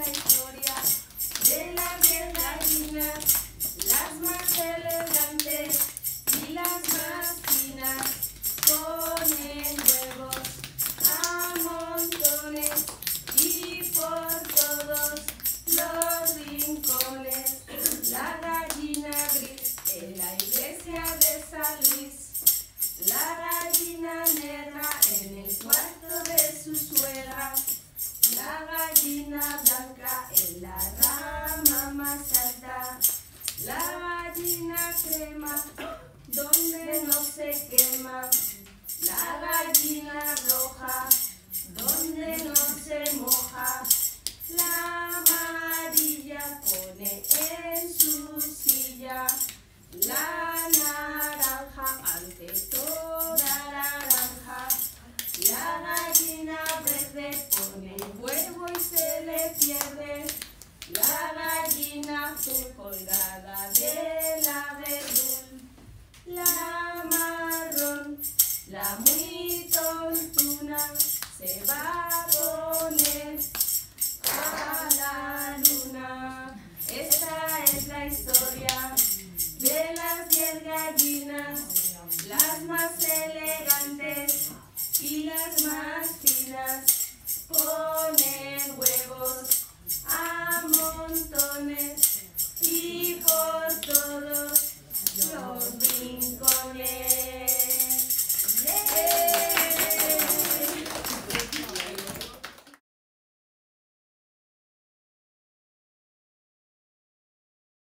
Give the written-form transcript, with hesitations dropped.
la historia de las 10 gallinas, las más elegantes y las más finas. Ponen huevos a montones y por todos los rincones. La gallina gris en la iglesia de San Luis, la gallina negra en el cuarto de su suegra, la gallina blanca en la rama más alta, la gallina crema donde no se quema, la gallina roja donde no se moja, la amarilla pone en su silla, la naranja ante toda naranja, la gallina verde pone huevo y se le pierde, la gallina azul colgada del abedul, la marrón, la muy tontuna, se va